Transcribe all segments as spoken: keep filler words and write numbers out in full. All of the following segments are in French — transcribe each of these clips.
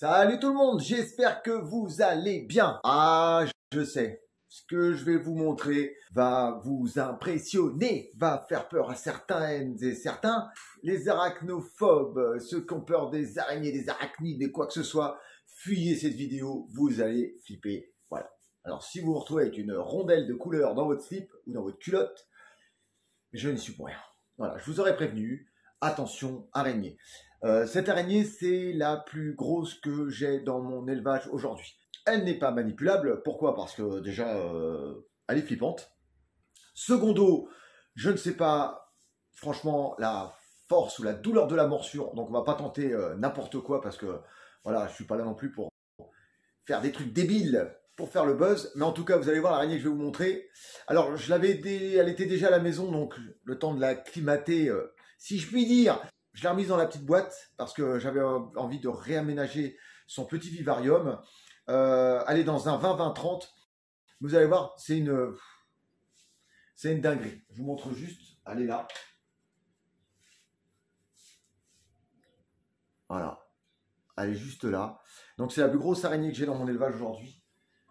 Salut tout le monde, j'espère que vous allez bien. Ah, je sais, ce que je vais vous montrer va vous impressionner, va faire peur à certaines et certains. Les arachnophobes, ceux qui ont peur des araignées, des arachnides et quoi que ce soit, fuyez cette vidéo, vous allez flipper. Voilà. Alors si vous vous retrouvez avec une rondelle de couleur dans votre slip ou dans votre culotte, je n'y suis pour rien. Voilà, je vous aurais prévenu, attention, araignée. Euh, cette araignée, c'est la plus grosse que j'ai dans mon élevage aujourd'hui. Elle n'est pas manipulable. Pourquoi? Parce que déjà, euh, elle est flippante. Secondo, je ne sais pas, franchement, la force ou la douleur de la morsure. Donc, on va pas tenter euh, n'importe quoi parce que, voilà, je suis pas là non plus pour faire des trucs débiles pour faire le buzz. Mais en tout cas, vous allez voir l'araignée que je vais vous montrer. Alors, je l'avais, dé... elle était déjà à la maison, donc le temps de la climater, euh, si je puis dire. Je l'ai remise dans la petite boîte parce que j'avais envie de réaménager son petit vivarium. Euh, elle est dans un vingt vingt trente. Vous allez voir, c'est une, c'est une dinguerie. Je vous montre juste. Elle est là. Voilà. Elle est juste là. Donc c'est la plus grosse araignée que j'ai dans mon élevage aujourd'hui.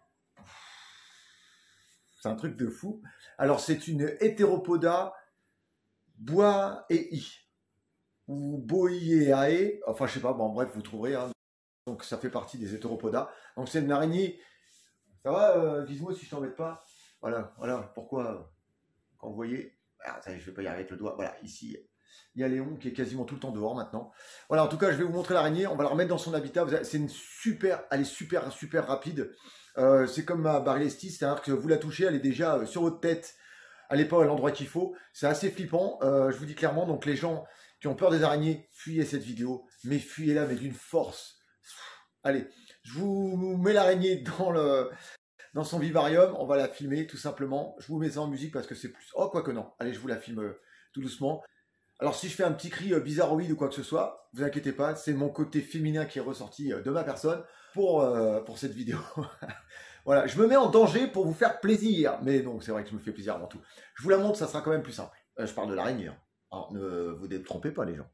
C'est un truc de fou. Alors c'est une Hétéropoda bois et i. Ou Boiae, enfin je sais pas, bon bref, vous trouverez, hein. Donc ça fait partie des Hétéropoda. Donc c'est une araignée, ça va, euh, dis-moi si je t'embête pas. Voilà, voilà, pourquoi, euh, quand vous voyez, ah, ça, je vais pas y arriver avec le doigt, voilà, ici, il y a Léon qui est quasiment tout le temps dehors maintenant. Voilà, en tout cas, je vais vous montrer l'araignée, on va la remettre dans son habitat, c'est une super, elle est super, super rapide. Euh, c'est comme ma Barlestis, c'est-à-dire que vous la touchez, elle est déjà euh, sur votre tête, elle n'est pas à l'endroit qu'il faut, c'est assez flippant, euh, je vous dis clairement, donc les gens qui ont peur des araignées, fuyez cette vidéo, mais fuyez-la, mais d'une force. Allez, je vous mets l'araignée dans, le, dans son vivarium, on va la filmer tout simplement. Je vous mets ça en musique parce que c'est plus... Oh, quoi que non, allez, je vous la filme euh, tout doucement. Alors si je fais un petit cri euh, bizarroïde ou quoi que ce soit, vous inquiétez pas, c'est mon côté féminin qui est ressorti euh, de ma personne pour, euh, pour cette vidéo. Voilà, je me mets en danger pour vous faire plaisir, mais non, c'est vrai que je me fais plaisir avant tout. Je vous la montre, ça sera quand même plus simple. Euh, je parle de l'araignée, hein. Alors ne vous détrompez pas les gens.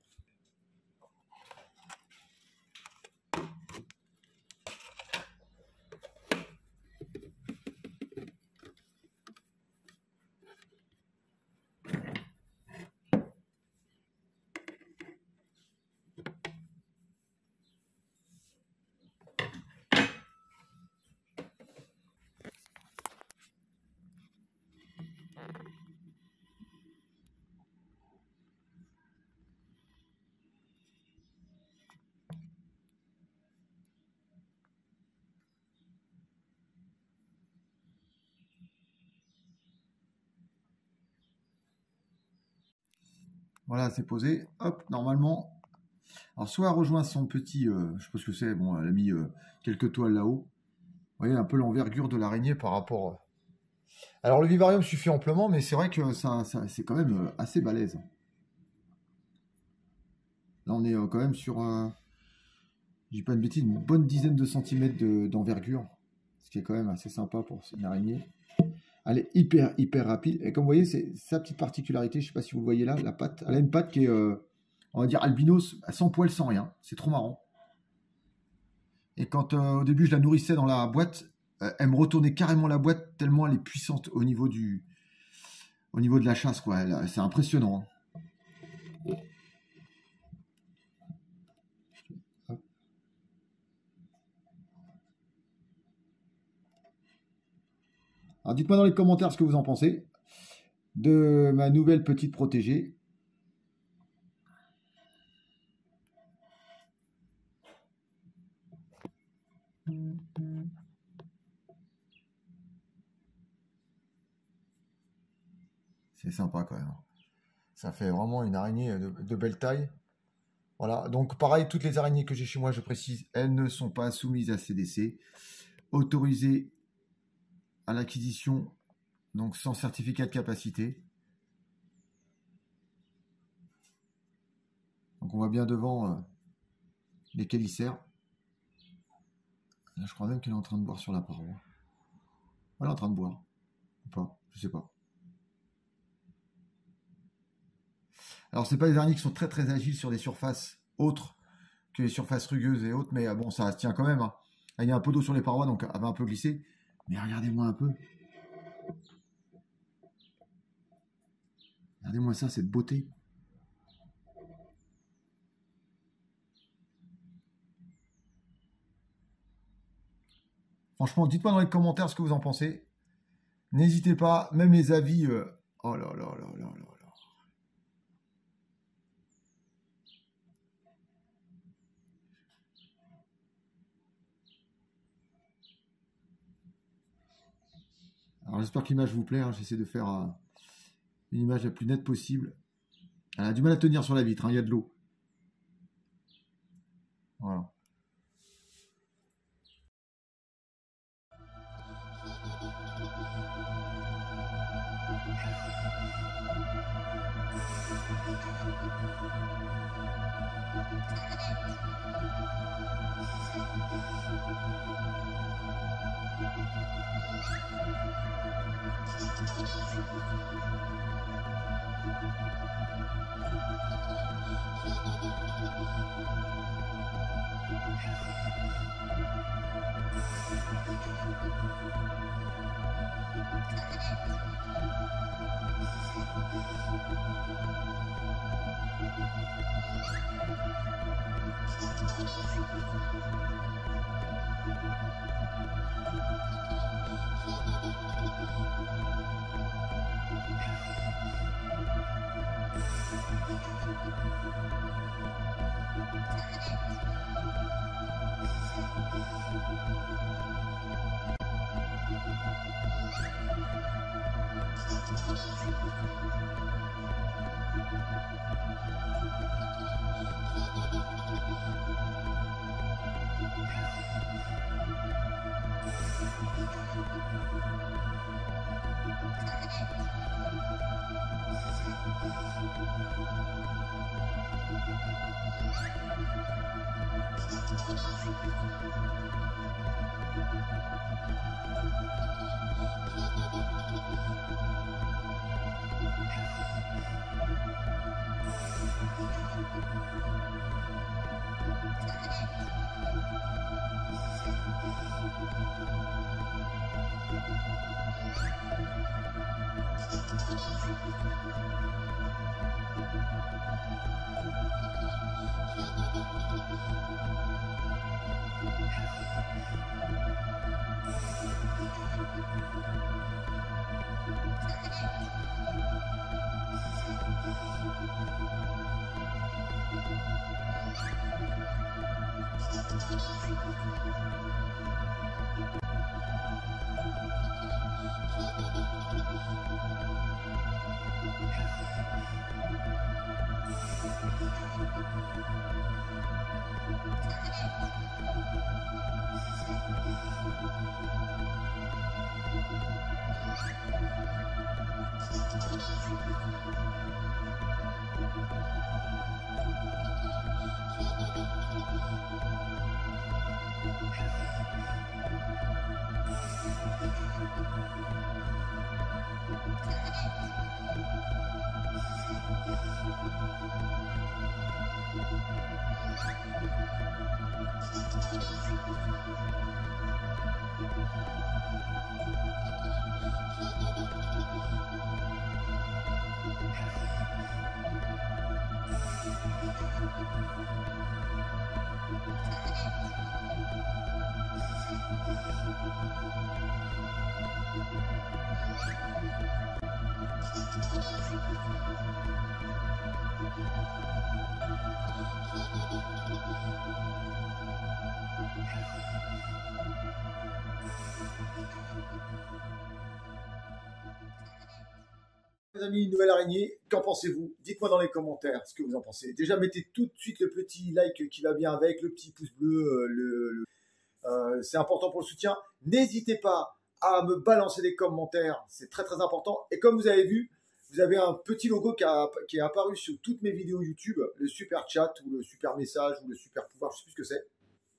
Voilà, c'est posé. Hop, normalement. Alors, soit elle rejoint son petit, euh, je sais pas ce que c'est, bon, elle a mis euh, quelques toiles là-haut. Vous voyez un peu l'envergure de l'araignée par rapport. euh. Alors, le vivarium suffit amplement, mais c'est vrai que ça, ça c'est quand même euh, assez balèze. Là, on est euh, quand même sur, euh, je dis pas une bêtise, une bonne dizaine de centimètres de- d'envergure. Ce qui est quand même assez sympa pour une araignée. Elle est hyper, hyper rapide. Et comme vous voyez, c'est sa petite particularité. Je sais pas si vous le voyez là, la patte. Elle a une patte qui est, euh, on va dire, albinos, sans poil, sans rien. C'est trop marrant. Et quand euh, au début je la nourrissais dans la boîte, euh, elle me retournait carrément la boîte tellement elle est puissante au niveau du, au niveau de la chasse, quoi. C'est impressionnant, hein. Alors dites-moi dans les commentaires ce que vous en pensez de ma nouvelle petite protégée. C'est sympa quand même. Ça fait vraiment une araignée de, de belle taille. Voilà, donc pareil, toutes les araignées que j'ai chez moi, je précise, elles ne sont pas soumises à C D C. Autorisées à l'acquisition, donc sans certificat de capacité. Donc on voit bien devant euh, les chélicères. Là, je crois même qu'elle est en train de boire sur la paroi. Elle est en train de boire. Ou pas, je sais pas. Alors, c'est pas des araignées qui sont très très agiles sur des surfaces autres que les surfaces rugueuses et autres, mais bon, ça tient quand même. Hein. Il y a un peu d'eau sur les parois, donc elle va un peu glisser. Mais regardez-moi un peu. Regardez-moi ça, cette beauté. Franchement, dites-moi dans les commentaires ce que vous en pensez. N'hésitez pas, même les avis. Euh... Oh là là là là là là. Alors j'espère que l'image vous plaît. Hein. J'essaie de faire euh, une image la plus nette possible. Elle a du mal à tenir sur la vitre. Hein. Il y a de l'eau. Voilà. Les amis, une nouvelle araignée, qu'en pensez-vous? Dites-moi dans les commentaires ce que vous en pensez. Déjà, mettez tout de suite le petit like qui va bien avec, le petit pouce bleu, euh, le, le, euh, c'est important pour le soutien. N'hésitez pas à me balancer des commentaires, c'est très très important. Et comme vous avez vu, vous avez un petit logo qui, a, qui est apparu sur toutes mes vidéos YouTube, le super chat ou le super message ou le super pouvoir, je ne sais plus ce que c'est.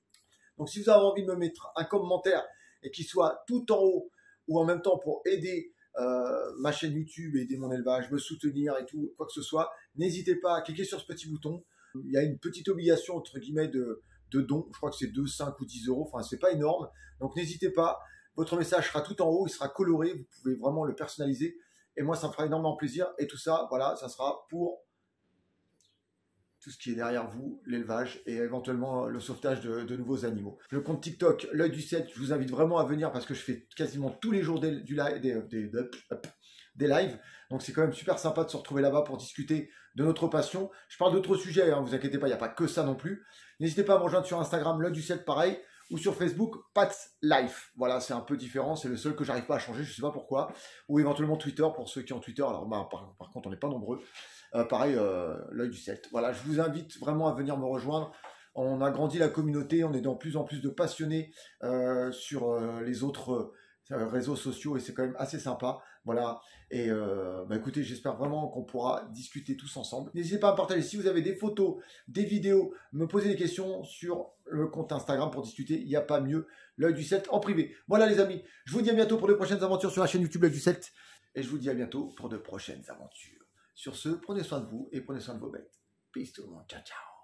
Donc si vous avez envie de me mettre un commentaire et qu'il soit tout en haut ou en même temps pour aider Euh, ma chaîne YouTube, aider mon élevage, me soutenir et tout, quoi que ce soit, n'hésitez pas à cliquer sur ce petit bouton, Il y a une petite obligation, entre guillemets, de, de don. Je crois que c'est deux, cinq ou dix euros. Enfin, c'est pas énorme. Donc, n'hésitez pas. Votre message sera tout en haut. Il sera coloré. Vous pouvez vraiment le personnaliser. Et moi, ça me fera énormément plaisir. Et tout ça, voilà, ça sera pour tout ce qui est derrière vous, l'élevage et éventuellement le sauvetage de, de nouveaux animaux. Le compte TikTok, l'œil du sept, je vous invite vraiment à venir parce que je fais quasiment tous les jours des, du live, des, des, des, des lives. Donc c'est quand même super sympa de se retrouver là-bas pour discuter de notre passion. Je parle d'autres sujets, hein, vous inquiétez pas, il n'y a pas que ça non plus. N'hésitez pas à me rejoindre sur Instagram, l'œil du sept, pareil, ou sur Facebook, Pat's Life. Voilà, c'est un peu différent, c'est le seul que j'arrive pas à changer, je ne sais pas pourquoi. Ou éventuellement Twitter, pour ceux qui ont Twitter. Alors bah, par, par contre, on n'est pas nombreux. Euh, pareil, euh, l'œil du sept. Voilà, je vous invite vraiment à venir me rejoindre. On a grandi la communauté, on est de plus en plus de passionnés euh, sur euh, les autres euh, réseaux sociaux et c'est quand même assez sympa. Voilà, et euh, bah écoutez, j'espère vraiment qu'on pourra discuter tous ensemble. N'hésitez pas à partager si vous avez des photos, des vidéos, me poser des questions sur le compte Instagram pour discuter. Il n'y a pas mieux, l'œil du sept en privé. Voilà les amis, je vous dis à bientôt pour de prochaines aventures sur la chaîne YouTube l'œil du sept et je vous dis à bientôt pour de prochaines aventures. Sur ce, prenez soin de vous et prenez soin de vos bêtes. Peace tout le monde. Ciao, ciao.